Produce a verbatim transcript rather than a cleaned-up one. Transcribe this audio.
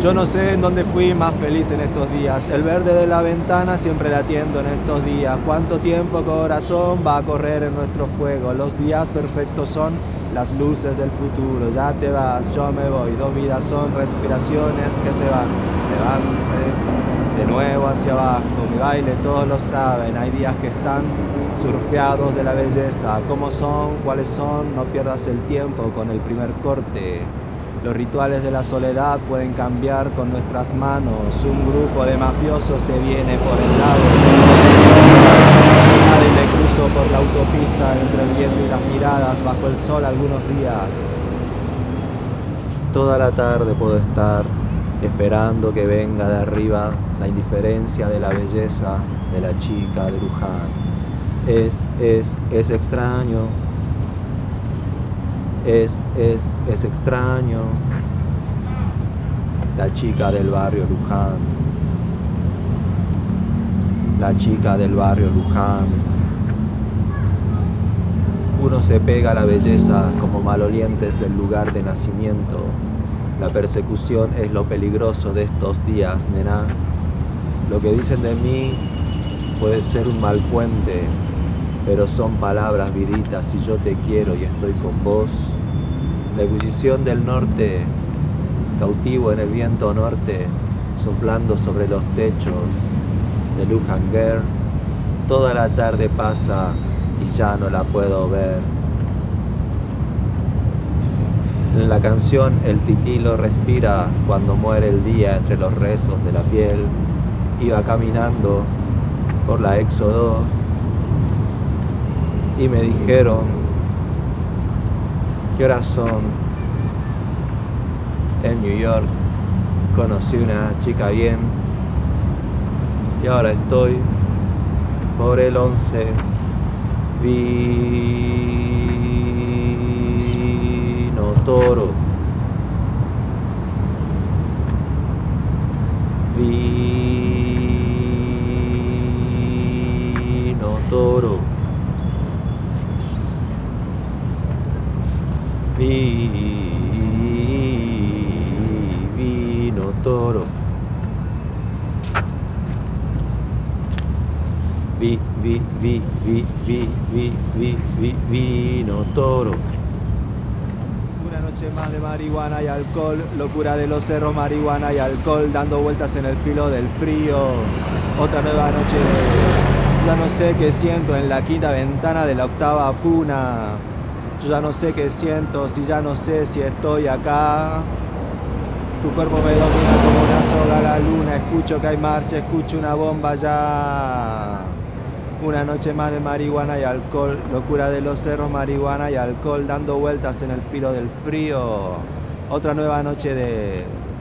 Yo no sé en dónde fui más feliz en estos días. El verde de la ventana siempre latiendo en estos días. Cuánto tiempo, corazón, va a correr en nuestro fuego. Los días perfectos son las luces del futuro. Ya te vas, yo me voy. Dos vidas son respiraciones que se van, se van, se de nuevo hacia abajo. Mi baile todos lo saben. Hay días que están surfeados de la belleza. ¿Cómo son? ¿Cuáles son? No pierdas el tiempo con el primer corte. Los rituales de la soledad pueden cambiar con nuestras manos. Un grupo de mafiosos se viene por el lado y le cruzo por la autopista entre el viento y las miradas bajo el sol algunos días. Toda la tarde puedo estar esperando que venga de arriba la indiferencia de la belleza de la chica de Luján. Es, es, es extraño. Es, es, es extraño. La chica del barrio Luján. La chica del barrio Luján. Uno se pega a la belleza como malolientes del lugar de nacimiento. La persecución es lo peligroso de estos días, nena. Lo que dicen de mí puede ser un mal puente, pero son palabras viditas. Si yo te quiero y estoy con vos. La ebullición del norte, cautivo en el viento norte, soplando sobre los techos de Luján Girl. Toda la tarde pasa y ya no la puedo ver. En la canción el titilo respira cuando muere el día entre los rezos de la piel. Iba caminando por la Éxodo y me dijeron: ¿qué horas son? En New York conocí una chica bien y ahora estoy por el once. Vino toro. Vino toro. Vino toro. Vi, vi, vi, vi, vi, vi, vi, vi, vino toro. Una noche más de marihuana y alcohol, locura de los cerros, marihuana y alcohol, dando vueltas en el filo del frío. Otra nueva noche de... Ya no sé qué siento en la quinta ventana de la octava puna. Yo ya no sé qué siento, si ya no sé si estoy acá. Tu cuerpo me domina como una soga a la luna. Escucho que hay marcha, escucho una bomba ya. Una noche más de marihuana y alcohol. Locura de los cerros, marihuana y alcohol, dando vueltas en el filo del frío. Otra nueva noche de...